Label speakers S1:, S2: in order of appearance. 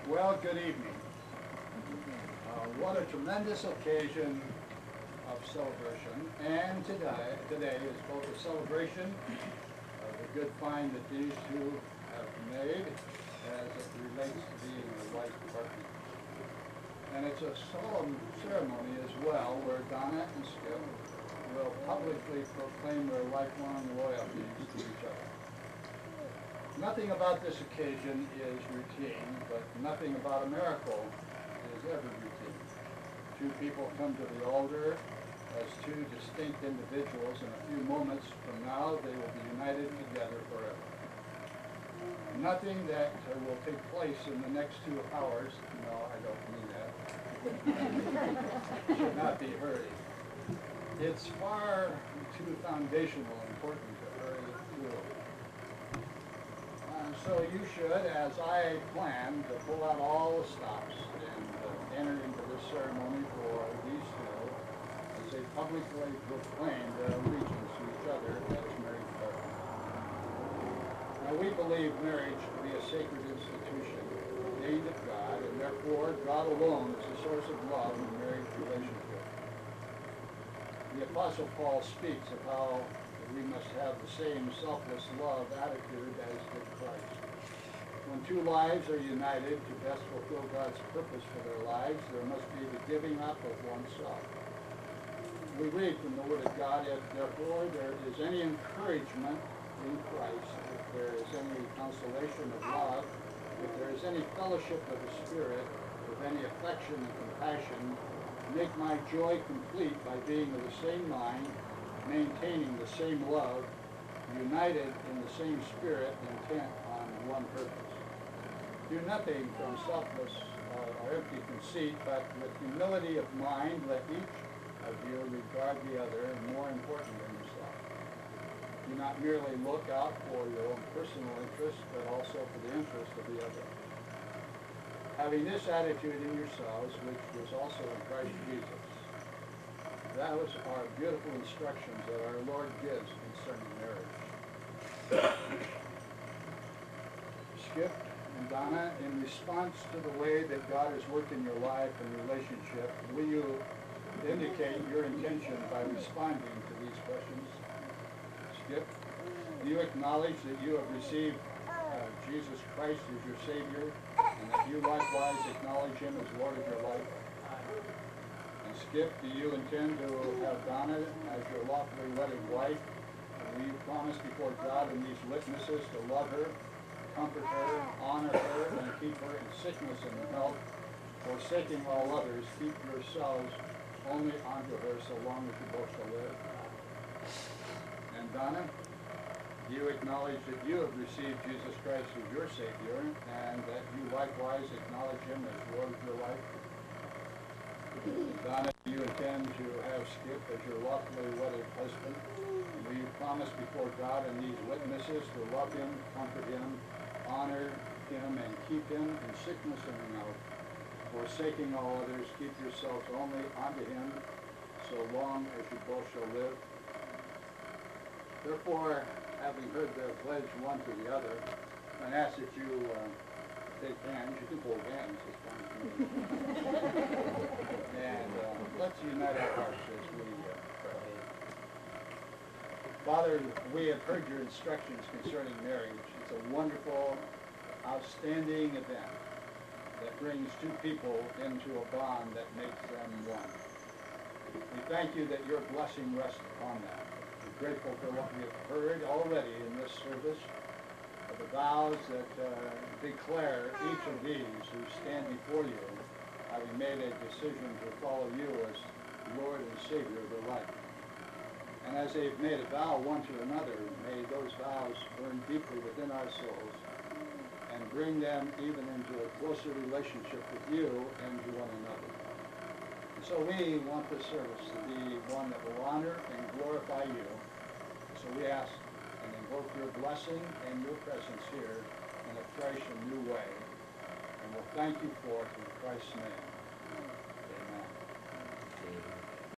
S1: Well, good evening. What a tremendous occasion of celebration. And today is both a celebration of the good find that these two have made as it relates to being a life partner. And it's a solemn ceremony as well where Donna and Skip will publicly proclaim their lifelong loyalties to each other. Nothing about this occasion is routine, but nothing about a miracle is ever routine. Two people come to the altar as two distinct individuals, and a few moments from now they will be united together forever. Nothing that will take place in the next 2 hours, no, I don't mean that, should not be hurried. It's far too foundational important to hurry through. So you should, as I planned, pull out all the stops and enter into this ceremony for these two as they publicly proclaim their allegiance to each other as married partners. Now we believe marriage to be a sacred institution ordained of God, and therefore God alone is the source of love in a marriage relationship. The Apostle Paul speaks of how we must have the same selfless love attitude as did Christ. When two lives are united to best fulfill God's purpose for their lives, there must be the giving up of oneself. We read from the Word of God, if therefore there is any encouragement in Christ, if there is any consolation of love, if there is any fellowship of the Spirit, if any affection and compassion, make my joy complete by being of the same mind, maintaining the same love, united in the same spirit, intent on one purpose. Do nothing from selfless or empty conceit, but with humility of mind, let each of you regard the other as more important than yourself. Do not merely look out for your own personal interest, but also for the interest of the other. Having this attitude in yourselves, which was also in Christ Jesus. Those are beautiful instructions that our Lord gives concerning marriage. Skip and Donna, in response to the way that God has worked in your life and relationship, will you indicate your intention by responding to these questions? Skip, do you acknowledge that you have received Jesus Christ as your Savior, and that you likewise acknowledge Him as Lord of your life? Skip, do you intend to have Donna as your lawfully wedded wife? And will you promise before God and these witnesses to love her, comfort her, honor her, and keep her in sickness and in health, forsaking all others, keep yourselves only unto her so long as you both shall live? And Donna, do you acknowledge that you have received Jesus Christ as your Savior, and that you likewise acknowledge Him as Lord of your life? Donna, do you intend to have Skip as your lawfully wedded husband? And will you promise before God and these witnesses to love him, comfort him, honor him, and keep him in sickness and in health, forsaking all others, keep yourselves only unto him, so long as you both shall live? Therefore, having heard the pledge one to the other, I ask that you take hands. You can hold hands. It's fine. And let's unite our hearts as we pray. Father, we have heard your instructions concerning marriage. It's a wonderful, outstanding event that brings two people into a bond that makes them one. We thank you that your blessing rests upon that. We're grateful for what we have heard already in this service, of the vows that declare each of these who stand before you, having made a decision to follow you as Lord and Savior of their life. And as they've made a vow one to another, may those vows burn deeply within our souls and bring them even into a closer relationship with you and to one another. And so we want this service to be one that will honor and glorify you. So we ask and invoke your blessing and your presence here in a fresh and new way. And we'll thank you for it in Christ's name.